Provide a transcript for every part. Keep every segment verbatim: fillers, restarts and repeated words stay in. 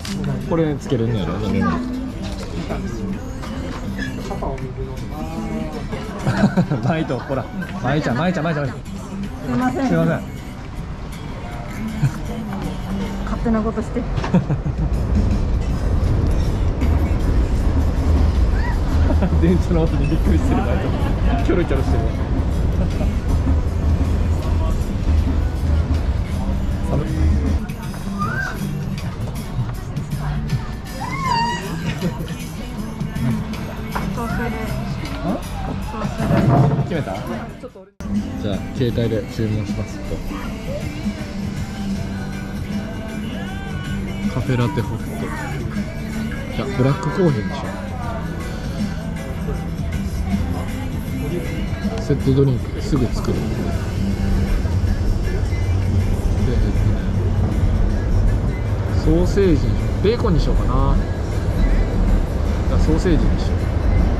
これつけるんやろ飲み物。マイとほら、マイちゃん、マイちゃん、マイちゃん。すみません。 すみません。 勝手なことして。 電池の音にびっくりしてる。マイちゃん。キョロキョロしてる。寒い。決めた？じゃあ携帯で注文しますと。カフェラテホット。じゃあブラックコーヒーにしよう。セットドリンクすぐ作る。で、えっとね、ソーセージにしよう。ベーコンにしようかな。じゃあソーセージにしよう。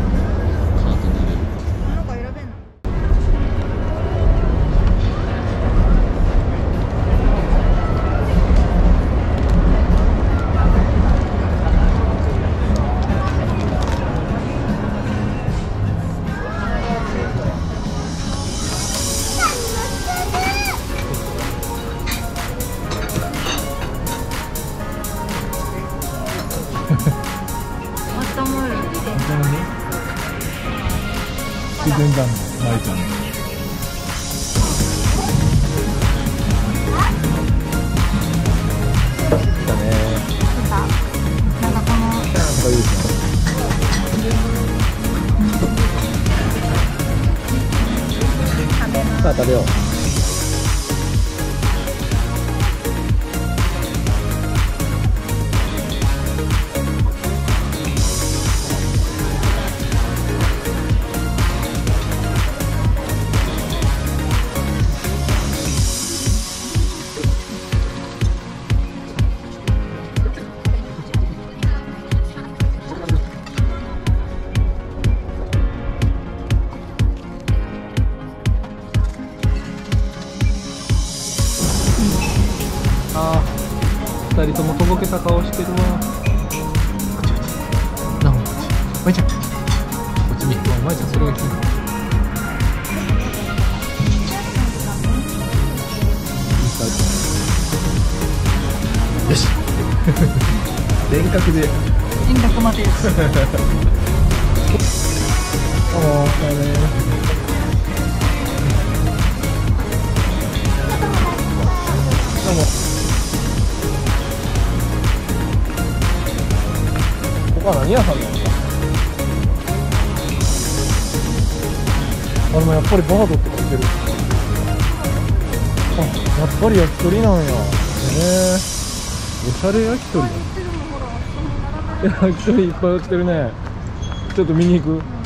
自然だね、マイちゃん。来たね。 なんかこの。 これいいですね。さあ食べよう。ああ、二人ともとぼけた顔してるわ。なお、まいちゃん、こっち見。まいちゃん、それが気になる。よし。遠隔で。 遠隔まで。 どうも、お疲れ。どうも。ここは何屋さんなんですか？あ、でもやっぱりバードって書いてる。あ、やっぱり焼き鳥なんや。へえ。おしゃれ焼き鳥だ。焼き鳥いっぱい売ってるね。ちょっと見に行く。